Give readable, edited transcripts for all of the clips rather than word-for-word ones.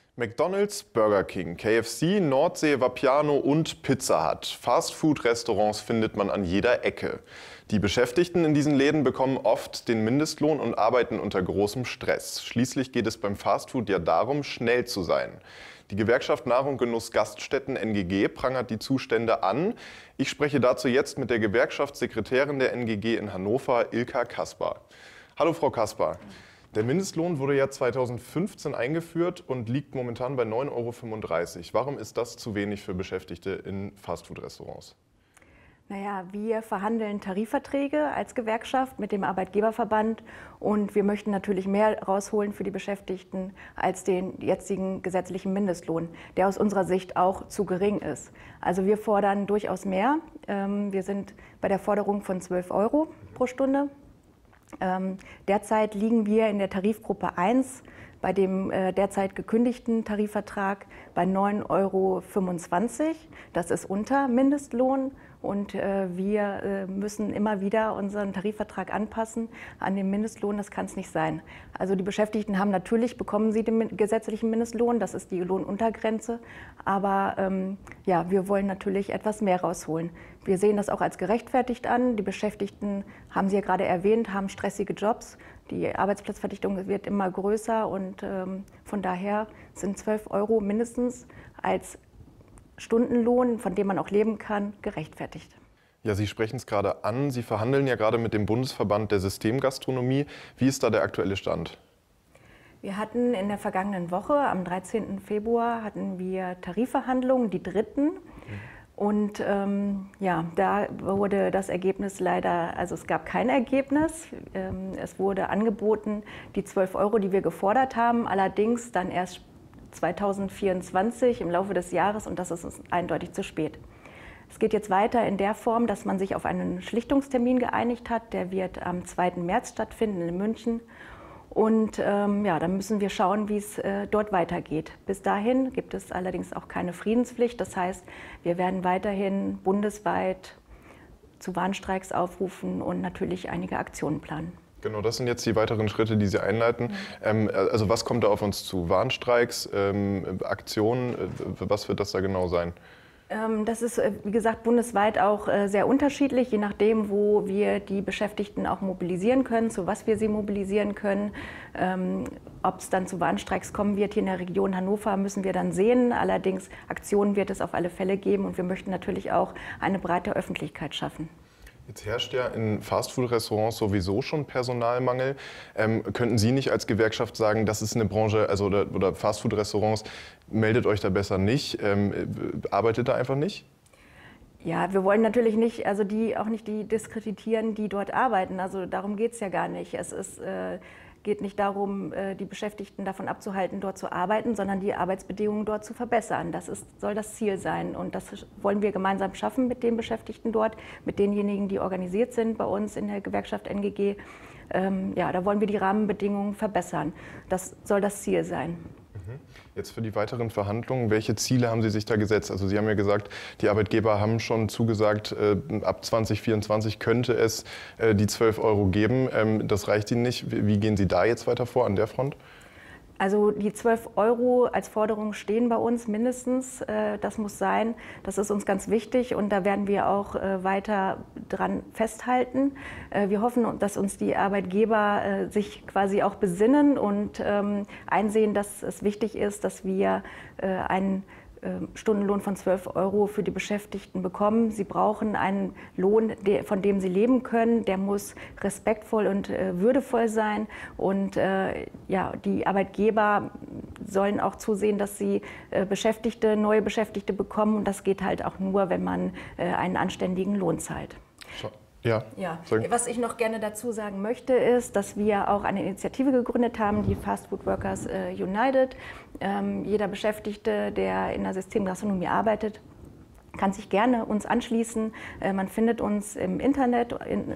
McDonald's, Burger King, KFC, Nordsee, Vapiano und Pizza Hut. Fastfood-Restaurants findet man an jeder Ecke. Die Beschäftigten in diesen Läden bekommen oft den Mindestlohn und arbeiten unter großem Stress. Schließlich geht es beim Fastfood ja darum, schnell zu sein. Die Gewerkschaft Nahrung Genuss Gaststätten NGG prangert die Zustände an. Ich spreche dazu jetzt mit der Gewerkschaftssekretärin der NGG in Hannover, Ilka Kaspar. Hallo Frau Kaspar. Der Mindestlohn wurde ja 2015 eingeführt und liegt momentan bei 9,35 €. Warum ist das zu wenig für Beschäftigte in Fastfood-Restaurants? Naja, wir verhandeln Tarifverträge als Gewerkschaft mit dem Arbeitgeberverband und wir möchten natürlich mehr rausholen für die Beschäftigten als den jetzigen gesetzlichen Mindestlohn, der aus unserer Sicht auch zu gering ist. Also wir fordern durchaus mehr. Wir sind bei der Forderung von 12 € pro Stunde. Derzeit liegen wir in der Tarifgruppe 1 bei dem derzeit gekündigten Tarifvertrag bei 9,25 €. Das ist unter Mindestlohn und wir müssen immer wieder unseren Tarifvertrag anpassen an den Mindestlohn. Das kann es nicht sein. Also die Beschäftigten haben natürlich, bekommen sie den gesetzlichen Mindestlohn, das ist die Lohnuntergrenze, aber ja, wir wollen natürlich etwas mehr rausholen. Wir sehen das auch als gerechtfertigt an. Die Beschäftigten, haben Sie ja gerade erwähnt, haben stressige Jobs. Die Arbeitsplatzverdichtung wird immer größer und von daher sind 12 € mindestens als Stundenlohn, von dem man auch leben kann, gerechtfertigt. Ja, Sie sprechen es gerade an. Sie verhandeln ja gerade mit dem Bundesverband der Systemgastronomie. Wie ist da der aktuelle Stand? Wir hatten in der vergangenen Woche, am 13. Februar, hatten wir Tarifverhandlungen, die dritten. Und ja, da wurde das Ergebnis leider, also es gab kein Ergebnis. Es wurde angeboten, die 12 €, die wir gefordert haben, allerdings dann erst 2024 im Laufe des Jahres und das ist uns eindeutig zu spät. Es geht jetzt weiter in der Form, dass man sich auf einen Schlichtungstermin geeinigt hat. Der wird am 2. März stattfinden in München. Und ja, dann müssen wir schauen, wie es dort weitergeht. Bis dahin gibt es allerdings auch keine Friedenspflicht. Das heißt, wir werden weiterhin bundesweit zu Warnstreiks aufrufen und natürlich einige Aktionen planen. Genau, das sind jetzt die weiteren Schritte, die Sie einleiten. Also was kommt da auf uns zu? Warnstreiks, Aktionen, was wird das da genau sein? Das ist, wie gesagt, bundesweit auch sehr unterschiedlich, je nachdem, wo wir die Beschäftigten auch mobilisieren können, zu was wir sie mobilisieren können. Ob es dann zu Warnstreiks kommen wird hier in der Region Hannover, müssen wir dann sehen. Allerdings Aktionen wird es auf alle Fälle geben und wir möchten natürlich auch eine breite Öffentlichkeit schaffen. Jetzt herrscht ja in Fastfood-Restaurants sowieso schon Personalmangel. Könnten Sie nicht als Gewerkschaft sagen, das ist eine Branche, also oder Fastfood-Restaurants, meldet euch da besser nicht, arbeitet da einfach nicht? Ja, wir wollen natürlich nicht, also auch nicht die diskreditieren, die dort arbeiten. Also darum geht es ja gar nicht. Geht nicht darum, die Beschäftigten davon abzuhalten, dort zu arbeiten, sondern die Arbeitsbedingungen dort zu verbessern. Soll das Ziel sein. Und das wollen wir gemeinsam schaffen mit den Beschäftigten dort, mit denjenigen, die organisiert sind bei uns in der Gewerkschaft NGG. Ja, da wollen wir die Rahmenbedingungen verbessern. Das soll das Ziel sein. Jetzt für die weiteren Verhandlungen, welche Ziele haben Sie sich da gesetzt? Also Sie haben ja gesagt, die Arbeitgeber haben schon zugesagt, ab 2024 könnte es die 12 € geben. Das reicht Ihnen nicht. Wie gehen Sie da jetzt weiter vor an der Front? Also die 12 € als Forderung stehen bei uns mindestens. Das muss sein. Das ist uns ganz wichtig und da werden wir auch weiter dran festhalten. Wir hoffen, dass uns die Arbeitgeber sich quasi auch besinnen und einsehen, dass es wichtig ist, dass wir einen Stundenlohn von 12 € für die Beschäftigten bekommen. Sie brauchen einen Lohn, von dem sie leben können. Der muss respektvoll und würdevoll sein. Und ja, die Arbeitgeber sollen auch zusehen, dass sie neue Beschäftigte bekommen. Und das geht halt auch nur, wenn man einen anständigen Lohn zahlt. Ja. Was ich noch gerne dazu sagen möchte, ist, dass wir auch eine Initiative gegründet haben, die Fast Food Workers United. Jeder Beschäftigte, der in der Systemgastronomie arbeitet, kann sich gerne uns anschließen. Man findet uns im Internet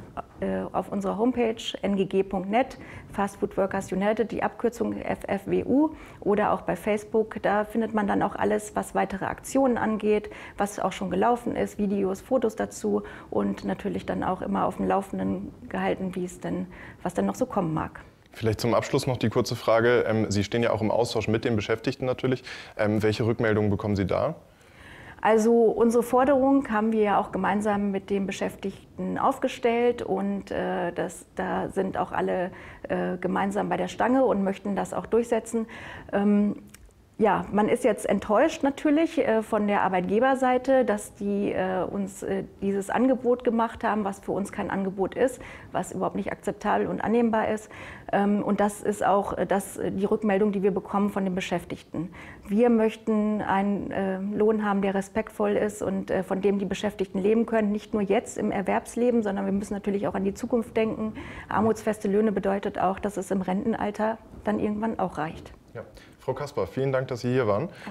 auf unserer Homepage ngg.net, Fast Food Workers United, die Abkürzung FFWU, oder auch bei Facebook. Da findet man dann auch alles, was weitere Aktionen angeht, was auch schon gelaufen ist, Videos, Fotos dazu und natürlich dann auch immer auf dem Laufenden gehalten, was denn noch so kommen mag. Vielleicht zum Abschluss noch die kurze Frage. Sie stehen ja auch im Austausch mit den Beschäftigten natürlich. Welche Rückmeldungen bekommen Sie da? Also unsere Forderung haben wir ja auch gemeinsam mit den Beschäftigten aufgestellt und da sind auch alle gemeinsam bei der Stange und möchten das auch durchsetzen. Ja, man ist jetzt enttäuscht natürlich von der Arbeitgeberseite, dass die uns dieses Angebot gemacht haben, was für uns kein Angebot ist, was überhaupt nicht akzeptabel und annehmbar ist. Und das ist auch die Rückmeldung, die wir bekommen von den Beschäftigten. Wir möchten einen Lohn haben, der respektvoll ist und von dem die Beschäftigten leben können, nicht nur jetzt im Erwerbsleben, sondern wir müssen natürlich auch an die Zukunft denken. Armutsfeste Löhne bedeutet auch, dass es im Rentenalter dann irgendwann auch reicht. Ja. Frau Kasper, vielen Dank, dass Sie hier waren.